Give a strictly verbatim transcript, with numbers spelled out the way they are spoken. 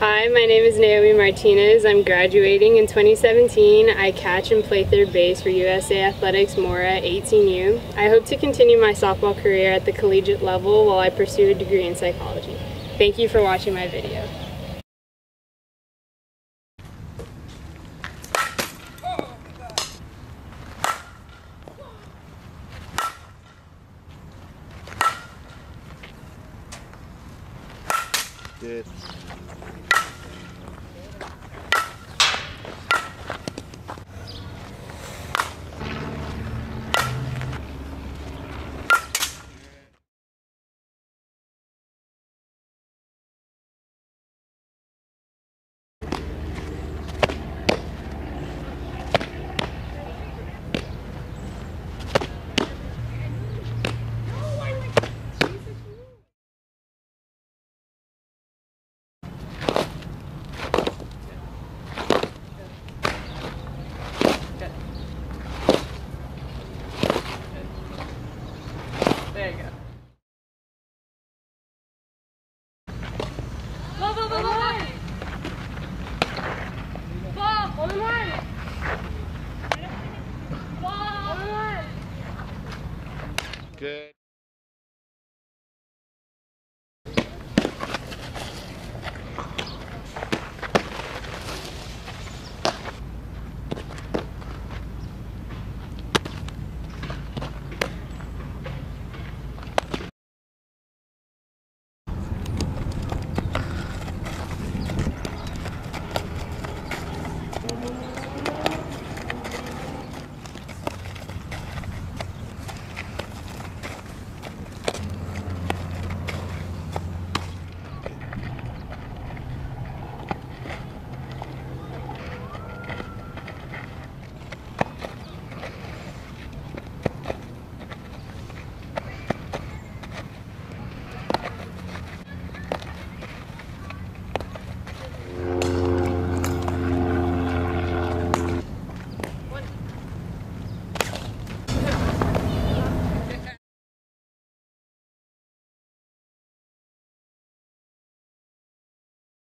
Hi, my name is Naomi Martinez. I'm graduating in twenty seventeen. I catch and play third base for U S A Athletics Mora eighteen U. I hope to continue my softball career at the collegiate level while I pursue a degree in psychology. Thank you for watching my video. Good. There you go. Ball, ball, ball, ball. Ball, hold on. Ball, hold on. Good.